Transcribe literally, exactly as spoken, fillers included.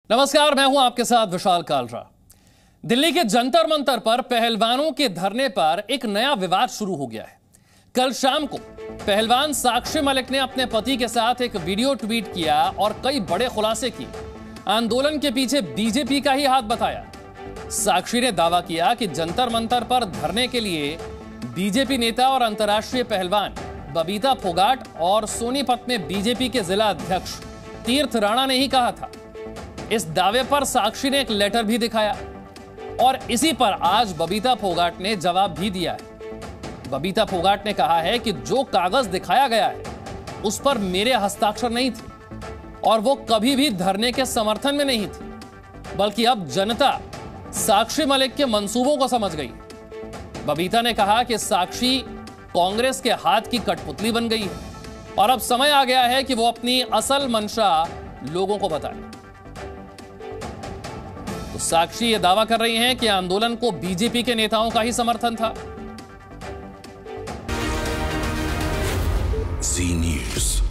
नमस्कार, मैं हूं आपके साथ विशाल कालरा। दिल्ली के जंतर मंतर पर पहलवानों के धरने पर एक नया विवाद शुरू हो गया है। कल शाम को पहलवान साक्षी मलिक ने अपने पति के साथ एक वीडियो ट्वीट किया और कई बड़े खुलासे किए। आंदोलन के पीछे बीजेपी का ही हाथ बताया। साक्षी ने दावा किया कि जंतर मंतर पर धरने के लिए बीजेपी नेता और अंतर्राष्ट्रीय पहलवान बबीता फोगाट और सोनीपत में बीजेपी के जिला अध्यक्ष तीर्थ राणा ने ही कहा था। इस दावे पर साक्षी ने एक लेटर भी दिखाया और इसी पर आज बबीता फोगाट ने जवाब भी दिया है। बबीता फोगाट ने कहा है कि जो कागज दिखाया गया है उस पर मेरे हस्ताक्षर नहीं थे और वो कभी भी धरने के समर्थन में नहीं थी, बल्कि अब जनता साक्षी मलिक के मंसूबों को समझ गई। बबीता ने कहा कि साक्षी कांग्रेस के हाथ की कठपुतली बन गई है और अब समय आ गया है कि वो अपनी असल मंशा लोगों को बताए। तो साक्षी ये दावा कर रही हैं कि आंदोलन को बीजेपी के नेताओं का ही समर्थन था। जी न्यूज़।